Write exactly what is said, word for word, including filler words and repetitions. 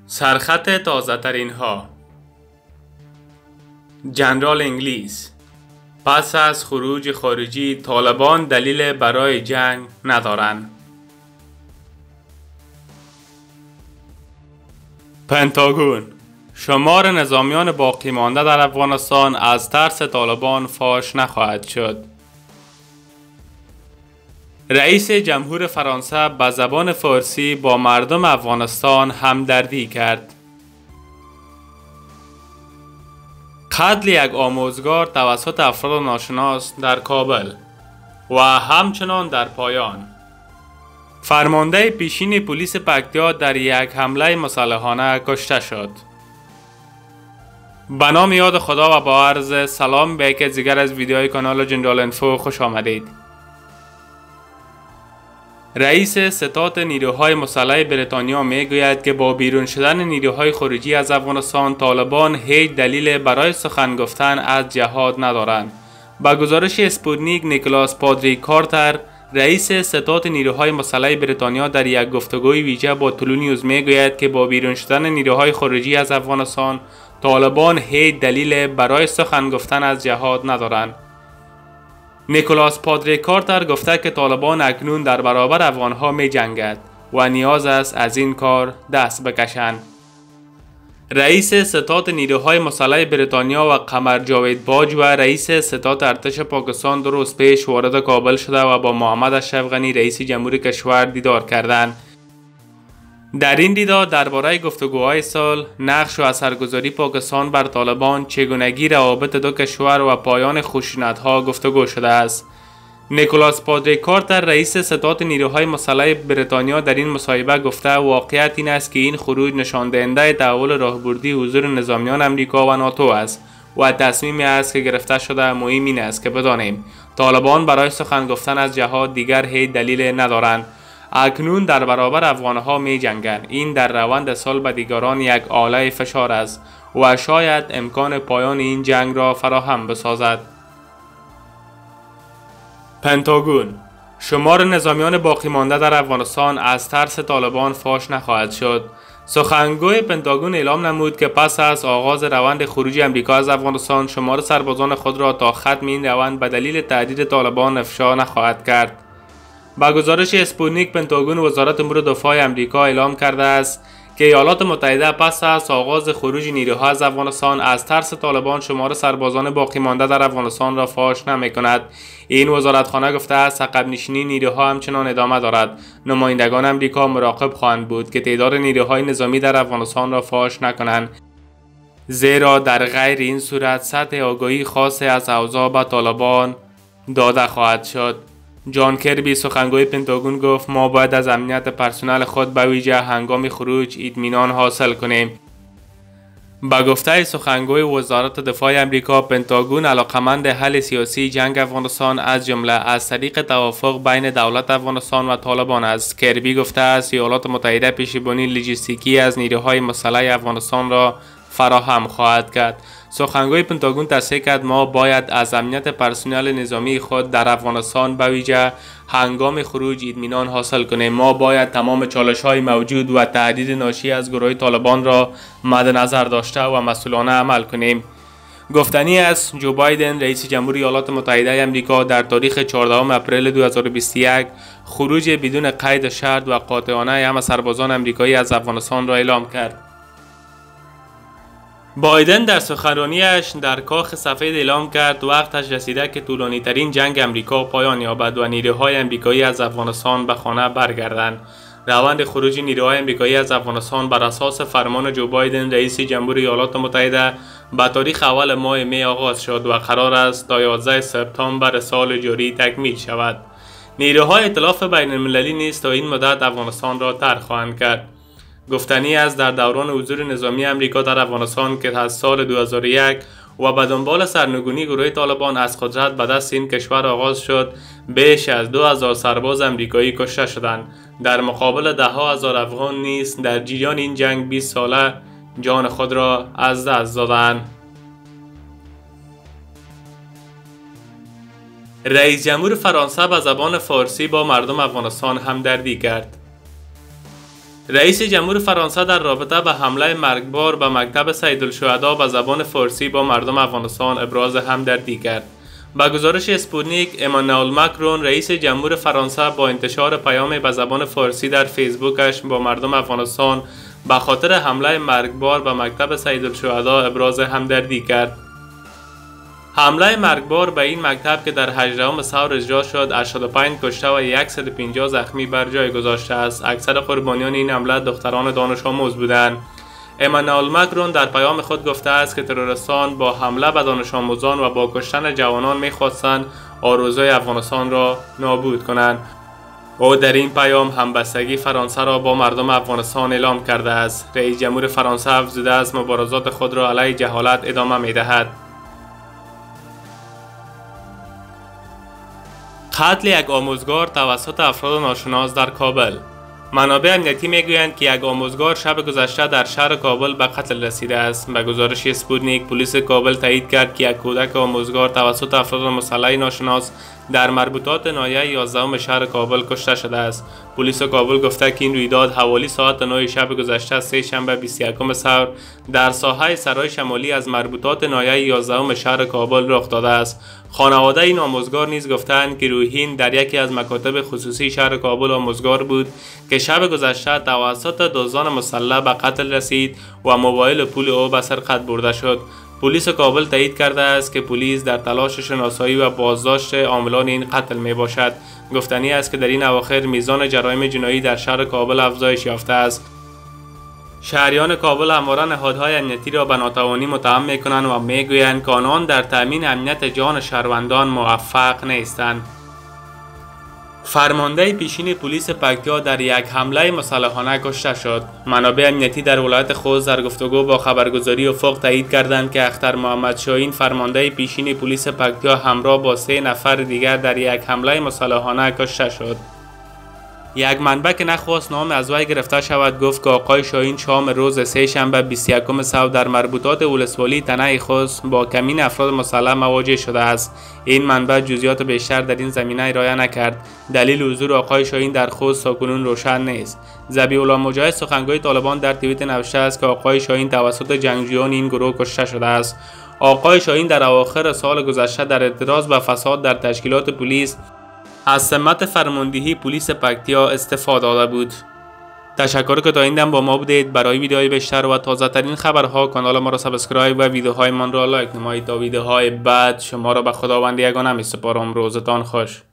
سرخط تازه ترین ها. جنرال انگلیس: پس از خروج خارجی طالبان دلیل برای جنگ ندارند. پنتاگون: شمار نظامیان باقی مانده در افغانستان از ترس طالبان فاش نخواهد شد. رئیس جمهور فرانسه به زبان فارسی با مردم افغانستان همدردی کرد. قتل یک آموزگار توسط افراد ناشناس در کابل و همچنان در پایان. فرمانده پیشین پلیس پکتیا در یک حمله مسلحانه کشته شد. به نام یاد خدا و با عرض سلام به یک دیگر از ویدیوهای کانال جنرال انفو خوش آمدید. رئیس ستاد نیروهای مسلح بریتانیا می گوید که با بیرون شدن نیروهای خارجی از افغانستان طالبان هیچ دلیل برای سخن گفتن از جهاد ندارند. با گزارش اسپوتنیک، نیکولاس پادریک کارتر، رئیس ستاد نیروهای مسلح بریتانیا در یک گفتگوی ویژه با تلو نیوز می گوید که با بیرون شدن نیروهای خارجی از افغانستان طالبان هیچ دلیل برای سخن گفتن از جهاد ندارند. نیکولاس پادریک کارتر گفته که طالبان اکنون در برابر افغانها می جنگد و نیاز است از این کار دست بکشند. رئیس ستاد نیروهای مسلح بریتانیا و قمر جاوید باج و رئیس ستاد ارتش پاکستان دو روز پیش وارد کابل شده و با محمد اشرف غنی رئیس جمهوری کشور دیدار کردند. در این دیدار درباره گفتگوهای سال، نقش و اثرگذاری پاکستان بر طالبان، چگونگی روابط دو کشور و پایان خشونت‌ها گفتگو شده است. نیکولاس پادریک کارتر، رئیس ستاد نیروهای مسلح بریتانیا، در این مصاحبه گفته واقعیت این است که این خروج نشان دهنده تحول راهبردی حضور نظامیان امریکا و ناتو است و تصمیمی است که گرفته شده. مهم این است که بدانیم طالبان برای سخن گفتن از جهاد دیگر هیچ دلیل ندارند. اکنون در برابر افغانها می جنگند. این در روند سال به دیگران یک آله فشار است و شاید امکان پایان این جنگ را فراهم بسازد. پنتاگون: شمار نظامیان باقی مانده در افغانستان از ترس طالبان فاش نخواهد شد. سخنگوی پنتاگون اعلام نمود که پس از آغاز روند خروج امریکا از افغانستان شمار سربازان خود را تا ختم این روند به دلیل تهدید طالبان افشا نخواهد کرد. با گزارش اسپوتنیک، پنتاگون وزارت امور دفاع آمریکا اعلام کرده است که ایالات متحده پس از آغاز خروج نیروها از افغانستان از ترس طالبان شمار سربازان باقی مانده در افغانستان را فاش نمی کند. این وزارتخانه گفته است عقب نشینی نیروها همچنان ادامه دارد. نمایندگان آمریکا مراقب خواهند بود که تعداد نیروهای نظامی در افغانستان را فاش نکنند، زیرا در غیر این صورت سطح آگاهی خاصی از اوضاع به طالبان داده خواهد شد. جان کربی، سخنگوی پنتاگون، گفت ما باید از امنیت پرسنل خود به ویژه هنگام خروج اطمینان حاصل کنیم. با گفته سخنگوی وزارت دفاع آمریکا، پنتاگون علاقمند حل سیاسی جنگ افغانستان از جمله از طریق توافق بین دولت افغانستان و طالبان است. کربی گفته است ایالات متحده پشتیبانی لوجستیکی از نیروهای مسلح افغانستان را فراهم خواهد کرد. سخنگوی پنتاگون تصریح کرد ما باید از امنیت پرسنل نظامی خود در افغانستان به ویژه هنگام خروج اطمینان حاصل کنیم. ما باید تمام چالش‌های موجود و تهدید ناشی از گروه طالبان را مد نظر داشته و مسئولانه عمل کنیم. گفتنی است جو بایدن، رئیس جمهوری ایالات متحده آمریکا، در تاریخ چهاردهم اپریل دو هزار و بیست و یک خروج بدون قید شرط و قاطعانه همه سربازان آمریکایی از افغانستان را اعلام کرد. بایدن در سخنرانیش در کاخ سفید اعلام کرد وقتش رسیده که طولانی ترین جنگ امریکا پایان یابد و نیروهای امریکایی از افغانستان به خانه برگردند. روند خروج نیروهای امریکایی از افغانستان بر اساس فرمان جو بایدن، رئیس جمهوری ایالات متحده، به تاریخ اول ماه می آغاز شد و قرار است تا یازده سپتامبر سال جاری تکمیل شود. نیروهای ائتلاف بین المللی نیز تا این مدت افغانستان را ترک خواهند کرد. گفتنی است در دوران حضور نظامی امریکا در افغانستان که از سال دو هزار و یک و به دنبال سرنگونی گروه طالبان از قدرت به دست این کشور آغاز شد، بیش از دو هزار سرباز امریکایی کشته شدند. در مقابل ده ها هزار افغان نیز در جریان این جنگ بیست ساله جان خود را از دست دادند. رئیس جمهور فرانسه به زبان فارسی با مردم افغانستان همدردی کرد. رئیس جمهور فرانسه در رابطه به حمله مرگبار به مکتب سیدالشهدا به زبان فارسی با مردم افغانستان ابراز همدردی کرد. با گزارش اسپوتنیک، امانوئل ماکرون رئیس جمهور فرانسه با انتشار پیامی به زبان فارسی در فیسبوکش با مردم افغانستان به خاطر حمله مرگبار به مکتب سیدالشهدا ابراز همدردی کرد. حمله مرگبار به این مکتب که در هجدهم سور اجرا شد، هشتاد و پنج کشته و صد و پنجاه زخمی بر جای گذاشته است. اکثر قربانیان این حمله دختران دانش آموز بودند. امانوئل ماکرون در پیام خود گفته است که تروریستان با حمله به دانش آموزان و با کشتن جوانان می‌خواستند آرزوی افغانستان را نابود کنند. او در این پیام همبستگی فرانسه را با مردم افغانستان اعلام کرده است. رئیس جمهور فرانسه افزوده است مبارزات خود را علیه جهالت ادامه می‌دهد. قتل یک آموزگار توسط افراد ناشناس در کابل. منابع امنیتی میگویند که یک آموزگار شب گذشته در شهر کابل به قتل رسیده است. به گزارش اسپوتنیک، پلیس کابل تایید کرد که یک کودک آموزگار توسط افراد مسلح ناشناس در مربوطات ناحیه یازدهم شهر کابل کشته شده است. پلیس کابل گفته که این رویداد حوالی ساعت نه شب گذشته سه شنبه بیست و یکم ثور در ساحه سرای شمالی از مربوطات ناحیه یازدهم شهر کابل رخ داده است. خانواده این آموزگار نیز گفتند که روحین در یکی از مکاتب خصوصی شهر کابل آموزگار بود که شب گذشته توسط دزدان مسلح به قتل رسید و موبایل و پول او به سرقت برده شد. پلیس کابل تایید کرده است که پلیس در تلاش شناسایی و بازداشت عاملان این قتل می باشد. گفتنی است که در این اواخر میزان جرایم جنایی در شهر کابل افزایش یافته است. شهریان کابل همواره نهادهای امنیتی را به ناتوانی متهم می‌کنند و می‌گویند که آنان در تأمین امنیت جان شهروندان موفق نیستند. فرمانده پیشین پلیس پکتیا در یک حمله مسلحانه کشته شد. منابع امنیتی در ولایت خوست در گفتگو با خبرگزاری افق تایید کردند که اختر محمد شاهین فرمانده پیشین پلیس پکتیا همراه با سه نفر دیگر در یک حمله مسلحانه کشته شد. یک منبع که نخواست نام از وی گرفته شود گفت که آقای شاهین شام روز سه شنبه بیست و یکم ثور در مربوطات ولسوالی تنه خوست با کمین افراد مسلح مواجه شده است. این منبع جزئیات بیشتر در این زمینه ارائه نکرد. دلیل حضور آقای شاهین در خوست تاکنون روشن نیست. ذبیح الله مجاهد سخنگوی طالبان در توییت نوشته است که آقای شاهین توسط جنگجویان این گروه کشته شده است. آقای شاهین در اواخر سال گذشته در اعتراض به فساد در تشکیلات پلیس از سمت فرماندهی پلیس پکتیا استعفا داده بود. تشکر که تا این دم با ما بودید. برای ویدیوهای بیشتر و تازه ترین خبرها کانال ما را سابسکرایب و ویدیوهای من را لایک نمایید تا ویدیوهای بعد شما را به خداوند یگانه می سپارم. روزتان خوش.